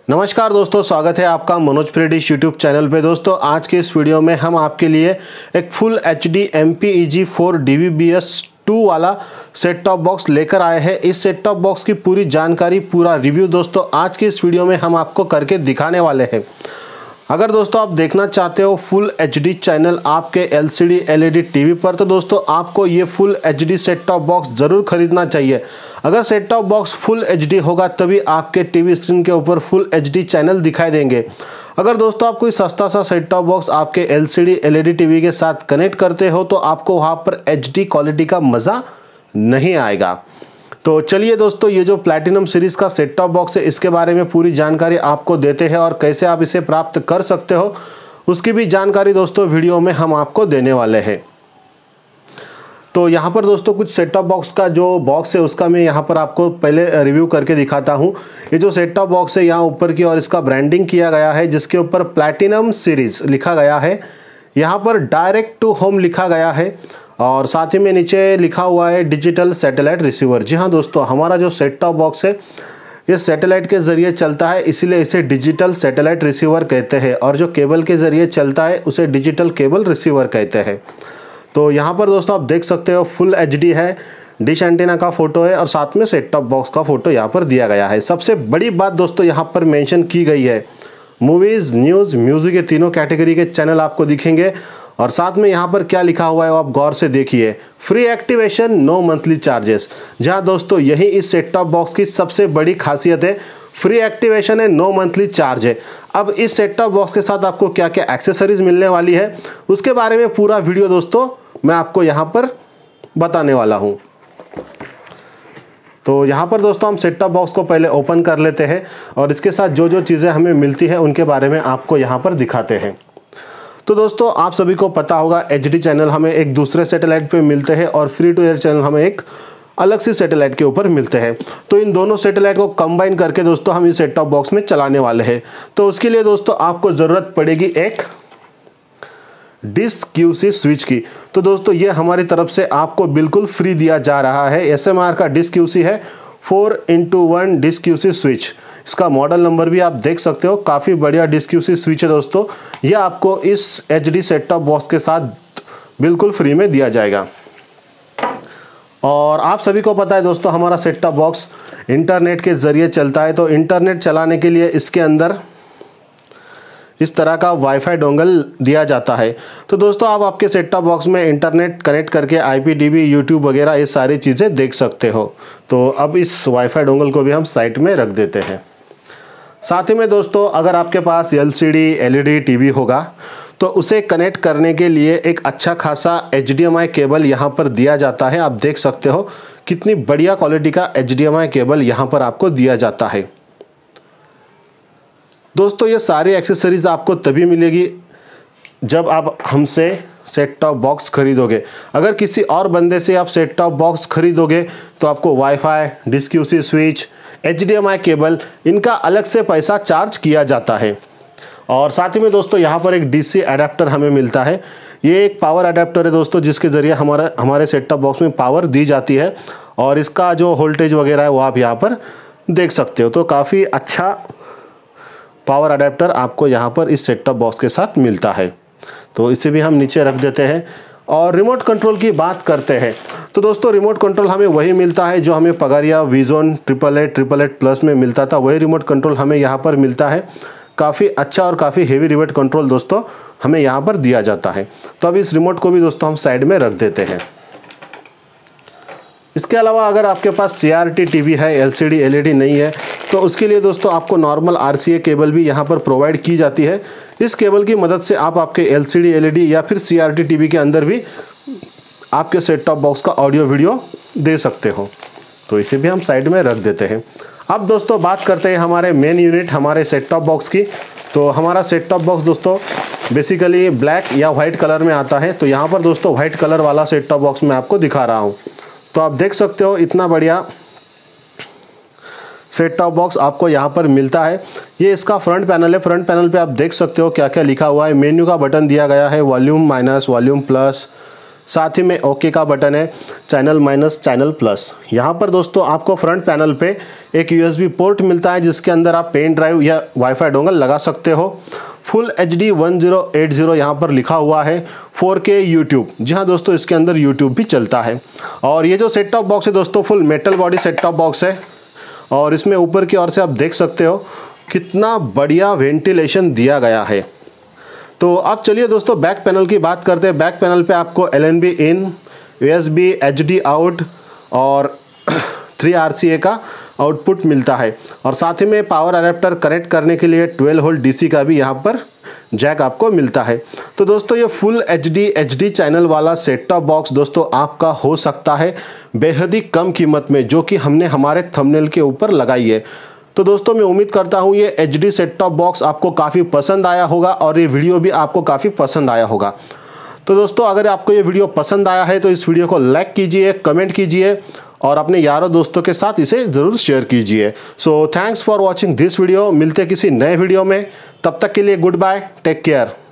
नमस्कार दोस्तों, स्वागत है आपका मनोज प्रेडिश यूट्यूब चैनल पे। दोस्तों आज के इस वीडियो में हम आपके लिए एक फुल HD MPEG-4 DVB-S2 वाला सेट टॉप बॉक्स लेकर आए हैं। इस सेट टॉप बॉक्स की पूरी जानकारी, पूरा रिव्यू दोस्तों आज के इस वीडियो में हम आपको करके दिखाने वाले हैं। अगर दोस्तों आप देखना चाहते हो फुल HD चैनल आपके LCD LED टीवी पर, तो दोस्तों आपको ये full HD set top box ज़रूर खरीदना चाहिए। अगर set top box full HD होगा तभी आपके टीवी स्क्रीन के ऊपर फुल HD चैनल दिखाई देंगे। अगर दोस्तों आप कोई सस्ता सा सेट टॉप बॉक्स आपके LCD LED टीवी के साथ कनेक्ट करते हो तो आपको वहाँ पर HD क्वालिटी का मज़ा नहीं आएगा। तो चलिए दोस्तों, ये जो प्लैटिनम सीरीज़ का सेट टॉप बॉक्स है इसके बारे में पूरी जानकारी आपको देते हैं और कैसे आप इसे प्राप्त कर सकते हो उसकी भी जानकारी दोस्तों वीडियो में हम आपको देने वाले हैं। तो यहाँ पर दोस्तों कुछ सेट टॉप बॉक्स का जो बॉक्स है उसका मैं यहाँ पर आपको पहले रिव्यू करके दिखाता हूँ। ये जो सेट टॉप बॉक्स है यहाँ ऊपर की और इसका ब्रांडिंग किया गया है जिसके ऊपर प्लैटिनम सीरीज़ लिखा गया है। यहाँ पर डायरेक्ट टू होम लिखा गया है और साथ ही में नीचे लिखा हुआ है डिजिटल सैटेलाइट रिसीवर। जी हाँ दोस्तों, हमारा जो सेट टॉप बॉक्स है ये सैटेलाइट के ज़रिए चलता है, इसीलिए इसे डिजिटल सैटेलाइट रिसीवर कहते हैं, और जो केबल के ज़रिए चलता है उसे डिजिटल केबल रिसीवर कहते हैं। तो यहाँ पर दोस्तों आप देख सकते हो फुल HD है, डिश एंटीना का फ़ोटो है और साथ में सेट टॉप बॉक्स का फ़ोटो यहाँ पर दिया गया है। सबसे बड़ी बात दोस्तों यहाँ पर मेंशन की गई है, मूवीज़, न्यूज़, म्यूज़िक, ये तीनों कैटेगरी के चैनल आपको दिखेंगे। और साथ में यहाँ पर क्या लिखा हुआ है वो आप गौर से देखिए, free activation, no monthly charges. जहाँ दोस्तों यही इस सेट टॉप बॉक्स की सबसे बड़ी खासियत है, फ्री एक्टिवेशन है, नो मंथली चार्ज है। अब इस सेट टॉप बॉक्स के साथ आपको क्या क्या एक्सेसरीज मिलने वाली है उसके बारे में पूरा वीडियो दोस्तों मैं आपको यहाँ पर बताने वाला हूँ। तो यहाँ पर दोस्तों हम सेट टॉप बॉक्स को पहले ओपन कर लेते हैं और इसके साथ जो जो चीज़ें हमें मिलती है उनके बारे में आपको यहाँ पर दिखाते हैं। तो दोस्तों आप सभी को पता होगा HD चैनल हमें एक दूसरे सैटेलाइट पे मिलते हैं और फ्री टू एयर चैनल हमें एक अलग सी सैटेलाइट के ऊपर मिलते हैं। तो इन दोनों सैटेलाइट को कंबाइन करके दोस्तों हम इस सेट टॉप बॉक्स में चलाने वाले हैं। तो उसके लिए दोस्तों आपको ज़रूरत पड़ेगी एक डिस्क QC स्विच की। तो दोस्तों ये हमारी तरफ से आपको बिल्कुल फ्री दिया जा रहा है। SMR का डिस्क QC है 4x1 डिस्क QC स्विच। इसका मॉडल नंबर भी आप देख सकते हो, काफ़ी बढ़िया डिस्क QC स्विच है दोस्तों। ये आपको इस HD सेट टॉप बॉक्स के साथ बिल्कुल फ्री में दिया जाएगा। और आप सभी को पता है दोस्तों हमारा सेट टॉप बॉक्स इंटरनेट के ज़रिए चलता है। तो इंटरनेट चलाने के लिए इसके अंदर इस तरह का वाईफाई डोंगल दिया जाता है। तो दोस्तों आप आपके सेट टॉप बॉक्स में इंटरनेट कनेक्ट करके IPTV, YouTube वगैरह ये सारी चीज़ें देख सकते हो। तो अब इस वाईफाई डोंगल को भी हम साइड में रख देते हैं। साथ ही में दोस्तों अगर आपके पास LCD LED टीवी होगा तो उसे कनेक्ट करने के लिए एक अच्छा खासा HDMI केबल यहाँ पर दिया जाता है। आप देख सकते हो कितनी बढ़िया क्वालिटी का HDMI केबल यहाँ पर आपको दिया जाता है। दोस्तों ये सारी एक्सेसरीज आपको तभी मिलेगी जब आप हमसे सेट टॉप बॉक्स खरीदोगे। अगर किसी और बंदे से आप सेट टॉप बॉक्स खरीदोगे तो आपको wifi, disk QC switch, HDMI cable, इनका अलग से पैसा चार्ज किया जाता है। और साथ ही में दोस्तों यहाँ पर एक DC अडेप्टर हमें मिलता है। ये एक पावर अडेप्टर है दोस्तों जिसके ज़रिए हमारे सेट टॉप बॉक्स में पावर दी जाती है और इसका जो वोल्टेज वगैरह है वो आप यहाँ पर देख सकते हो। तो काफ़ी अच्छा पावर अडेप्टर आपको यहाँ पर इस सेट टॉप बॉक्स के साथ मिलता है। तो इसे भी हम नीचे रख देते हैं और रिमोट कंट्रोल की बात करते हैं। तो दोस्तों रिमोट कंट्रोल हमें वही मिलता है जो हमें पगारिया विजोन 888 प्लस में मिलता था, वही रिमोट कंट्रोल हमें यहाँ पर मिलता है। काफ़ी अच्छा और काफ़ी हेवी रिमोट कंट्रोल दोस्तों हमें यहाँ पर दिया जाता है। तो अब इस रिमोट को भी दोस्तों हम साइड में रख देते हैं। इसके अलावा अगर आपके पास CRT टीवी है, LCD LED नहीं है, तो उसके लिए दोस्तों आपको नॉर्मल RCA केबल भी यहाँ पर प्रोवाइड की जाती है। इस केबल की मदद से आप आपके LCD LED या फिर CRT टीवी के अंदर भी आपके सेट टॉप बॉक्स का ऑडियो वीडियो दे सकते हो। तो इसे भी हम साइड में रख देते हैं। अब दोस्तों बात करते हैं हमारे मेन यूनिट, हमारे सेट टॉप बॉक्स की। तो हमारा सेट टॉप बॉक्स दोस्तों बेसिकली ब्लैक या वाइट कलर में आता है। तो यहाँ पर दोस्तों वाइट कलर वाला सेट टॉप बॉक्स मैं आपको दिखा रहा हूँ। तो आप देख सकते हो इतना बढ़िया सेट टॉप बॉक्स आपको यहाँ पर मिलता है। ये इसका फ्रंट पैनल है। फ्रंट पैनल पे आप देख सकते हो क्या क्या लिखा हुआ है। मेन्यू का बटन दिया गया है, वॉल्यूम माइनस, वॉल्यूम प्लस, साथ ही में ओके का बटन है, चैनल माइनस चैनल प्लस। यहाँ पर दोस्तों आपको फ्रंट पैनल पे एक USB पोर्ट मिलता है जिसके अंदर आप पेन ड्राइव या वाईफाई डोंगल लगा सकते हो। फुल HD 1080 यहाँ पर लिखा हुआ है। 4K यूट्यूब, जी हाँ दोस्तों इसके अंदर यूट्यूब भी चलता है। और ये जो सेट टॉप बॉक्स है दोस्तों full metal body set top box है और इसमें ऊपर की ओर से आप देख सकते हो कितना बढ़िया वेंटिलेशन दिया गया है। तो अब चलिए दोस्तों बैक पैनल की बात करते हैं। बैक पैनल पे आपको LNB in, USB HD out और 3 RCA का आउटपुट मिलता है और साथ ही में पावर अडेप्टर कनेक्ट करने के लिए 12 वोल्ट DC का भी यहाँ पर जैक आपको मिलता है। तो दोस्तों ये फुल HD चैनल वाला सेट टॉप बॉक्स दोस्तों आपका हो सकता है बेहद ही कम कीमत में, जो कि हमने हमारे थंबनेल के ऊपर लगाई है। तो दोस्तों मैं उम्मीद करता हूँ ये HD सेट टॉप बॉक्स आपको काफ़ी पसंद आया होगा और ये वीडियो भी आपको काफ़ी पसंद आया होगा। तो दोस्तों अगर आपको ये वीडियो पसंद आया है तो इस वीडियो को लाइक कीजिए, कमेंट कीजिए और अपने यारों दोस्तों के साथ इसे ज़रूर शेयर कीजिए। So thanks for watching this video. मिलते हैं किसी नए वीडियो में, तब तक के लिए गुड बाय, टेक केयर।